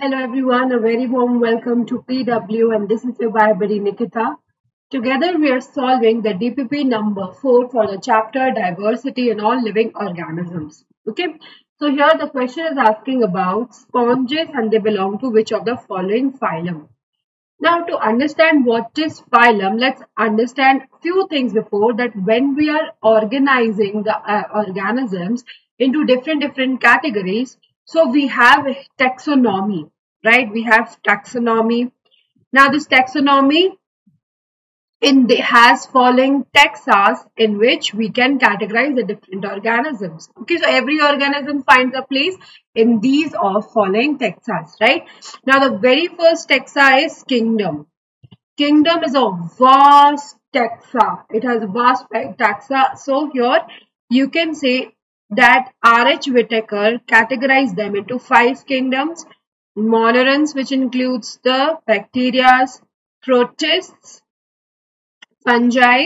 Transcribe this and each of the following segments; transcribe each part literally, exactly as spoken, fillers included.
Hello everyone, a very warm welcome to P W and this is your Bye buddy Nikita. Together we are solving the D P P number four for the chapter Diversity in All Living Organisms. Okay, so here the question is asking about sponges and they belong to which of the following phylum. Now to understand what is phylum, let's understand few things before that. When we are organizing the uh, organisms into different different categories, so we have taxonomy, right? We have taxonomy. Now this taxonomy in the has following taxas in which we can categorize the different organisms. Okay, so every organism finds a place in these of following taxas, right? Now the very first taxa is kingdom. Kingdom is a vast taxa. It has a vast taxa. So here you can say that R H Whitaker categorized them into five kingdoms. Monorans, which includes the bacteria, protists, fungi,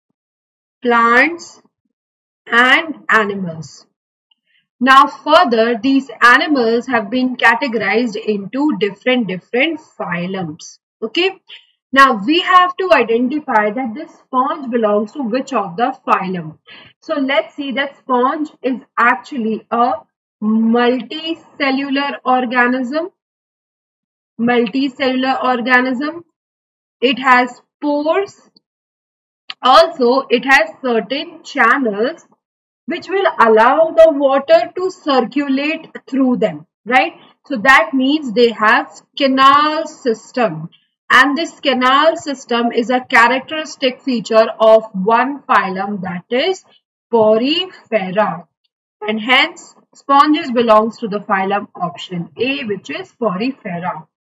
plants, and animals. Now further, these animals have been categorized into different different phylums. Okay. Now we have to identify that this sponge belongs to which of the phylum. So let's see that sponge is actually a multicellular organism. Multicellular organism. It has pores. Also, it has certain channels which will allow the water to circulate through them, right? So that means they have canal system, and this canal system is a characteristic feature of one phylum, that is Porifera, and hence sponges belongs to the phylum option A, which is Porifera.